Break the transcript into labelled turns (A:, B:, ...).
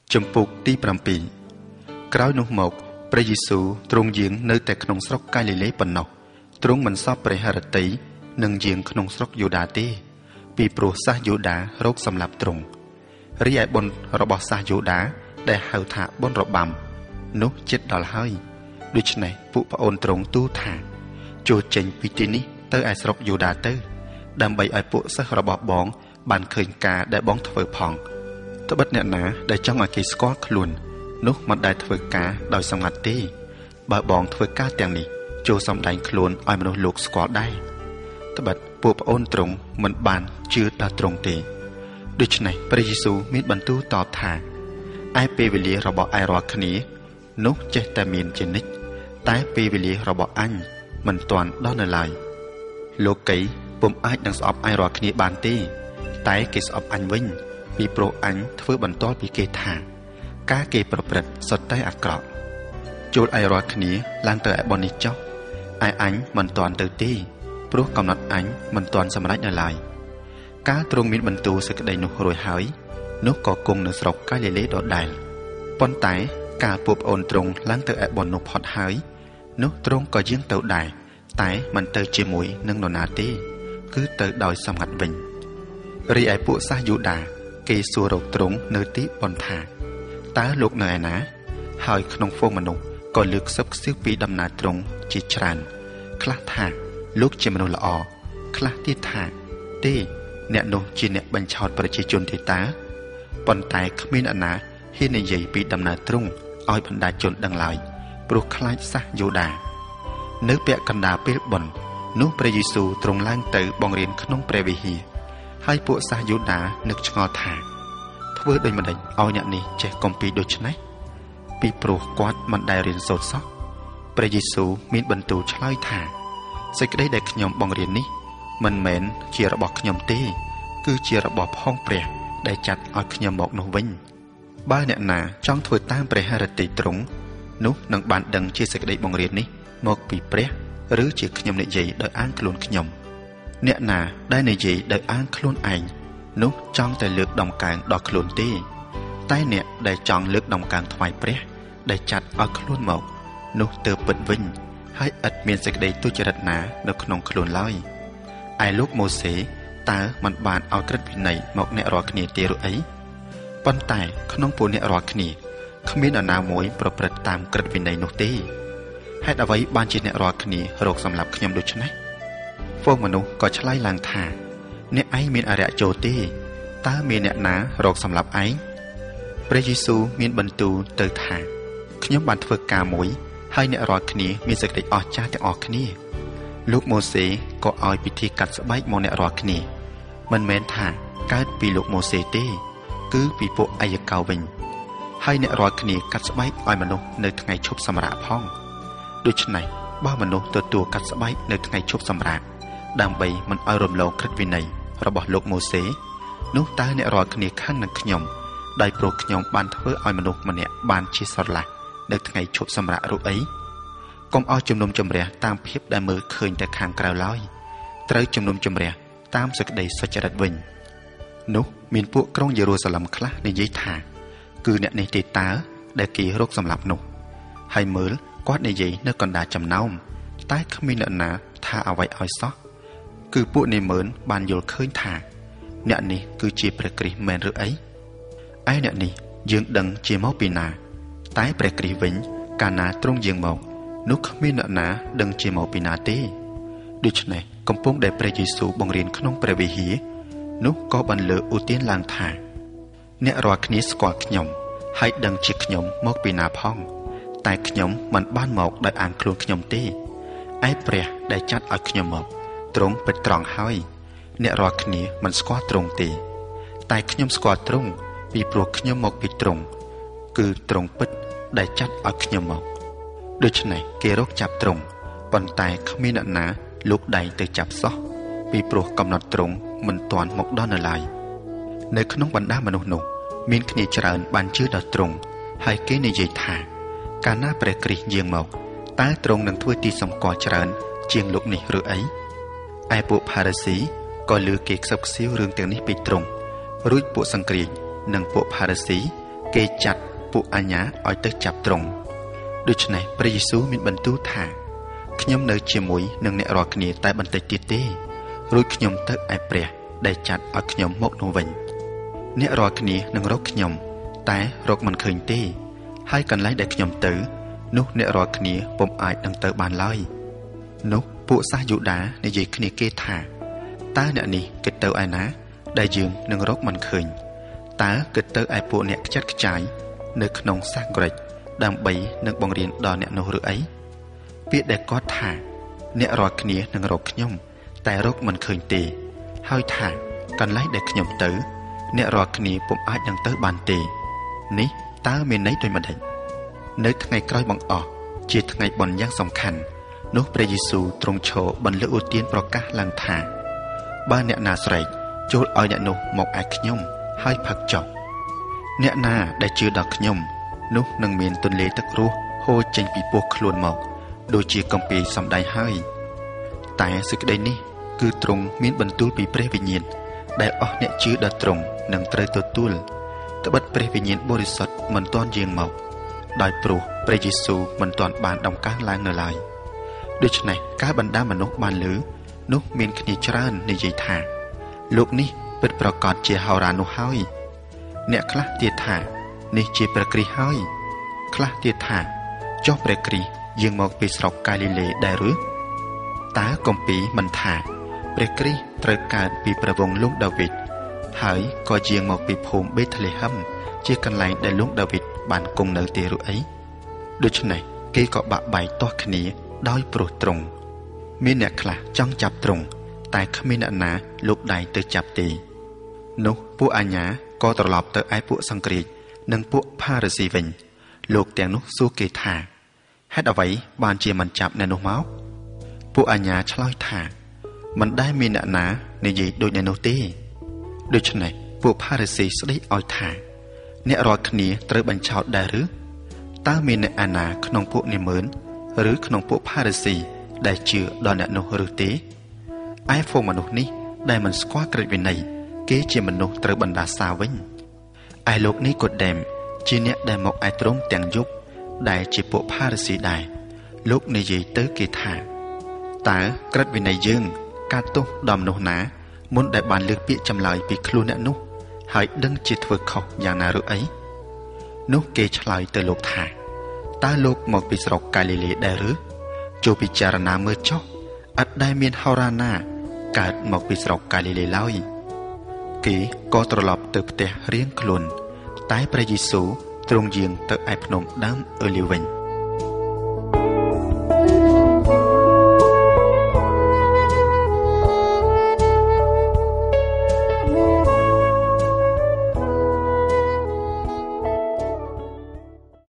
A: ចំពុកទី7ក្រោយនោះមកព្រះយេស៊ូវទ្រង់យាងនៅតែក្នុងស្រុកកាលីលេប៉ុណ្ណោះទ្រង់មិនសពព្រះហឫទ័យនឹងយាងក្នុងស្រុកយូដាទេពីព្រោះសាសយូដារោគសម្លាប់ទ្រង់រីឯបុណ្យរបស់សាសយូដាដែលហៅថាបុណ្យរបាំនោះជិតដល់ហើយដូច្នេះពួកប្អូនទ្រង់ទូលថាចូលចេញពីទីនេះទៅឯស្រុកយូដាទៅដើម្បីឲ្យពួកសិស្សរបស់បងបានឃើញការដែលបងធ្វើផងត្បិតអ្នកណាដែលចង់ឲ្យគេស្គាល់ខ្លួននោះមិនដែលធ្វើការដោយសម្ងាត់ទេបើបងធ្វើការទាំងនេះចូលសម្ដែងខ្លួនឲ្យមនុស្សលោកស្គាល់ដែរត្បិតពួកប្អូនទ្រង់មិនបានជឿដល់ទ្រង់ទេដូច្នេះព្រះយេស៊ូវមានបន្ទូលតបថាឯពេលវេលារបស់ឯរាល់គ្នានោះចេះតែមានជានិច្ចតែពេលវេលារបស់អញមិនទាន់ដល់នៅឡើយលោកីពុំអាចនឹងស្អប់ឯរាល់គ្នាបានទេតែគេស្អប់អញវិញពីព្រោះអញធ្វើបន្ទាល់ពីគេថាការគេប្រព្រឹត្តសុទ្ធតែអាក្រក់ចូលឯរាល់គ្នាឡើងទៅឯបននេះចុះឯអញមិនទាន់ទៅទេព្រោះកំណត់អញមិនទាន់សម្រេចនៅឡើយកាលទ្រង់មានបន្ទូលសេចក្តីនោះរួចហើយនោះក៏គង់នៅស្រុកកាលីលេដដែលប៉ុន្តែកាលពួកប្អូនទ្រង់ឡើងទៅឯបននោះផុតហើយនោះទ្រង់ក៏យាងទៅដែរតែមិនទៅជាមួយនឹងនរណាទេគឺទៅដោយសម្ងាត់វិញរីឯពួកសាសយូដាគេសួររកទ្រង់នៅទីបនថាតើលោកនៅឯណាហើយក្នុងហ្វូងមនុស្សក៏លើកខ្សឹបខ្សៀវពីដំណើរទ្រង់ជាច្រើនខ្លះថាលោកជាមនុស្សល្អខ្លះទៀតថាទេអ្នកនោះជាអ្នកបញ្ឆោតប្រជាជនទេតាប៉ុន្តែគ្មានអ្នកណាហ៊ាននិយាយពីដំណើរទ្រង់ឲ្យបណ្ដាជនដឹងឡើយព្រោះខ្លាចសាសយូដានៅពាក់កណ្ដាលពេលបុណ្យនោះព្រះយេស៊ូវទ្រង់ឡើងទៅបង្រៀនក្នុងព្រះវិហារហើយពួកសាសយូដានឹកឆ្ងល់ថាធ្វើដូចម្តេចឲ្យអ្នកនេះចេះគម្ពីរដូច្នេះពីព្រោះគាត់មិនដែលរៀនសូត្រសោះព្រះយេស៊ូវមានបន្ទូលឆ្លើយថាសេចក្តីដែលខ្ញុំបង្រៀននេះមិនមែនជារបស់ខ្ញុំទេគឺជារបស់ផងព្រះដែលចាត់ឲ្យខ្ញុំមកនោះវិញបើអ្នកណាចង់ធ្វើតាមព្រះហឫទ័យទ្រង់នោះនឹងបានដឹងជាសេចក្តីបង្រៀននេះមកពីព្រះឬជាខ្ញុំនិយាយដោយអាងខ្លួនខ្ញុំអ្នកណាដែលនិយាយដោយអាងខ្លួនឯងនោះចង់តែលើកដំកើងដល់ខ្លួនទេតែអ្នកដែលចង់លើកដំកើងថ្វាយព្រះដែលចាត់ឲ្យខ្លួនមកនោះទើបពិតវិញហើយឥតមានសេចក្តីទុច្ចរិតណានៅក្នុងខ្លួនឡើយឯលោកម៉ូសេតើមិនបានឲ្យក្រឹតវិន័យមកអ្នករាល់គ្នាទេឬអីប៉ុន្តែក្នុងពួកអ្នករាល់គ្នាគ្មាននរណាមួយប្រព្រឹត្តតាមក្រឹតវិន័យនោះទេហេតុអ្វីបានជាអ្នករាល់គ្នារកសម្លាប់ខ្ញុំដូច្នេះហ្វូងមនុស្សក៏ឆ្លើយឡើងថាអ្នកឯងមានអរិយចូលទេតើមានអ្នកណារកសម្លាប់ឯងព្រះយេស៊ូវមានបន្ទូលទៅថាខ្ញុំបានធ្វើការមួយហើយអ្នករាល់គ្នាមានសេចក្តីអស្ចារ្យទាំងអស់គ្នាលោកម៉ូសេក៏ឲ្យពិធីកាត់ស្បែកមកអ្នករាល់គ្នាមិនមែនថាកើតពីលោកម៉ូសេទេគឺពីពួកអាយកោវិញហើយអ្នករាល់គ្នាកាត់ស្បែកឲ្យមនុស្សនៅថ្ងៃឈប់សម្រាកផងដូច្នេះបើមនុស្សទទួលកាត់ស្បែកនៅថ្ងៃឈប់សម្រាកដើម្បីមិនឲ្យរំលងក្រឹតវិន័យរបស់លោកម៉ូសេនោះតើអ្នករាល់គ្នាខឹងនឹងខ្ញុំដោយព្រោះខ្ញុំបានធ្វើឲ្យមនុស្សម្នាក់បានជាស្រឡះនៅថ្ងៃឈប់សម្រាកឬអីកុំឲ្យជំនុំជម្រះតាមភាពដែលមើលឃើញតែខាងក្រៅឡើយត្រូវជំនុំជម្រះតាមសេចក្តីសុចរិតវិញនោះមានពួកក្រុងយេរូសាឡឹមខ្លះនិយាយថាគឺអ្នកនេះទេតើដែលគេរកសម្លាប់នោះហើយមើលគាត់និយាយនៅកណ្ដាលចំណោមតែគ្មានអ្នកណាថាអ្វីឲ្យសោះគឺពួកនាម៉ឺនបានយល់ឃើញថាអ្នកនេះគឺជាព្រះគ្រីស្ទមែនឬអីឯអ្នកនេះយើងដឹងជាមកពីណាតែព្រះគ្រីស្ទវិញកាលណាទ្រង់យាងមកនោះគ្មានអ្នកណាដឹងជាមកពីណាទេដូច្នេះកំពុងដែលព្រះយេស៊ូវបង្រៀនក្នុងព្រះវិហារនោះក៏បានលើកឧទានឡើងថាអ្នករាល់គ្នាស្គាល់ខ្ញុំហើយដឹងជាខ្ញុំមកពីណាផងតែខ្ញុំមិនបានមកដោយអាងខ្លួនខ្ញុំទេឯព្រះដែលចាត់ឲ្យខ្ញុំមកទ្រង់ពិតត្រង់ហើយអ្នករាល់គ្នាមិនស្គាល់ទ្រង់ទេតែខ្ញុំស្គាល់ទ្រង់ពីព្រោះខ្ញុំមកពីទ្រង់គឺទ្រង់ពិតដែលចាត់ឲ្យខ្ញុំមកដូច្នេះគេរកចាប់ទ្រង់ប៉ុន្តែគ្មានអ្នកណាលោកដៃទៅចាប់សោះពីព្រោះកំណត់ទ្រង់មិនទាន់មកដល់នៅឡើយនៅក្នុងបណ្ដាមនុស្សនោះមានគ្នាច្រើនបានជឿដល់ទ្រង់ហើយគេនិយាយថាកាលណាព្រះគ្រីស្ទយាងមកតើទ្រង់នឹងធ្វើទីសម្គាល់ច្រើនជាងលោកនេះឬអីឯពួកផារីស៊ីក៏លើគេខ្សឹបខ្សៀវរឿងទាំងនេះពីទ្រង់រួចពួកសង្គ្រាចនិងពួកផារីស៊ីគេចាត់ពួកអាញាឲ្យទៅចាប់ទ្រង់ដូច្នេះព្រះយេស៊ូវមានបន្ទូលថាខ្ញុំនៅជាមួយនឹងអ្នករាល់គ្នាតែបន្តិចទៀតទេរួចខ្ញុំទៅឯព្រះដែលចាត់ឲ្យខ្ញុំមកនោះវិញអ្នករាល់គ្នានឹងរកខ្ញុំតែរកមិនឃើញទេហើយកន្លែងដែលខ្ញុំទៅនោះអ្នករាល់គ្នាពុំអាចនឹងទៅបានឡើយនោះពួកសាសយូដានិយាយគ្នាគេថាតើអ្នកនេះគិតទៅឯណាដែលយើងនឹងរកមិនឃើញតើគិតទៅឯពួកអ្នកខ្ចាត់ខ្ចាយនៅក្នុងសាសក្រិចដើម្បីនឹងបង្រៀនដល់អ្នកនោះឬអីពាក្យដែលគាត់ថាអ្នករាល់គ្នានឹងរកខ្ញុំតែរកមិនឃើញទេហើយថាកន្លែងដែលខ្ញុំទៅអ្នករាល់គ្នាពុំអាចនឹងទៅបានទេនេះតើមានន័យដូចម្តេចនៅថ្ងៃក្រោយបង្អស់ជាថ្ងៃបុណ្យយ៉ាងសំខាន់នោះព្រះយេស៊ូវទ្រង់ឈរបន្លឺឧទានប្រកាសឡើងថាបើអ្នកណាស្រែកចូលឲ្យអ្នកនោះមកឯខ្ញុំហើយផឹកចុះអ្នកណាដែលជឿដល់ខ្ញុំនោះនឹងមានទន្លេទឹករស់ហូរចេញពីពោះខ្លួនមកដូចជាគម្ពីរសម្ដែងហើយតែសេចក្តីនេះគឺទ្រង់មានបន្ទូលពីព្រះវិញ្ញាណដែលអស់អ្នកជឿដល់ទ្រង់នឹងត្រូវទទួលត្បិតព្រះវិញ្ញាណបរិសុទ្ធមិនទាន់យាងមកដោយព្រោះព្រះយេស៊ូវមិនទាន់បានដំកើងឡើងនៅឡើយដូច្នេះការបណ្ដាមនុស្សបានឮនោះមានគ្នាច្រើននិយាយថាលោកនេះពិតប្រាកដជាហោរានោះហើយអ្នកខ្លះទៀតថានេះជាព្រះគ្រីស្ទហើយខ្លះទៀតថាចុះព្រះគ្រីស្ទយាងមកពីស្រុកកាលីលេដែរឬតើគម្ពីរមិនថាព្រះគ្រីស្ទត្រូវកើតពីព្រះវង្សលោកដាវីតហើយក៏យាងមកពីភូមិបេតលេហឹមជាកន្លែងដែលលោកដាវីតបានគង់នៅទេឬអីដូច្នេះគេក៏បាក់បែកទាស់គ្នាដោយព្រោះទ្រង់មានអ្នកខ្លះចង់ចាប់ទ្រង់តែគ្មានអ្នកណាលូកដៃទៅចាប់ទេនោះពួកអាញាក៏ត្រឡប់ទៅឯពួកសង្គ្រាចនិងពួកផារីស៊ីវិញលោកទាំងនោះសួរគេថាហេតុអ្វីបានជាមិនចាប់អ្នកនោះមកពួកអាញាឆ្លើយថាមិនដែលមានអ្នកណានិយាយដូចអ្នកនោះទេដូច្នេះពួកផារីស៊ីស្ដីឲ្យថាអ្នករាល់គ្នាត្រូវបញ្ឆោតដែរឬតើមានអ្នកអាណាក្នុងពួកនាម៉ឺនឬក្នុងពួកផារីស៊ីដែលជឿដល់អ្នកនោះឬទេឯពួកមនុស្សនេះដែលមិនស្គាល់ក្រឹតវិន័យគេជាមនុស្សត្រូវបណ្ដាសាវិញឯលោកនេះកូដេមជាអ្នកដែលមកឯទ្រង់ទាំងយប់ដែលជាពួកផារីស៊ីដែរលោកនិយាយទៅគេថាតើក្រឹតវិន័យយើងកាត់ទោសដល់មនុស្សណាមុនដែលបានលើកពាក្យចម្លើយពីខ្លួនអ្នកនោះហើយដឹងជាធ្វើខុសយ៉ាងណាឬអីនោះគេឆ្លើយទៅលោកថាតើលោកមកពីស្រុកកាលីលេដែរឬចូលពិចារណាមើលចុះឥតដែលមានហោរាណាកើតមកពីស្រុកកាលីលេឡើយគេក៏ត្រឡប់ទៅផ្ទះរៀងខ្លួនតែព្រះយេស៊ូវទ្រង់យាងទៅឯភ្នំដើមអឺលីវវិញ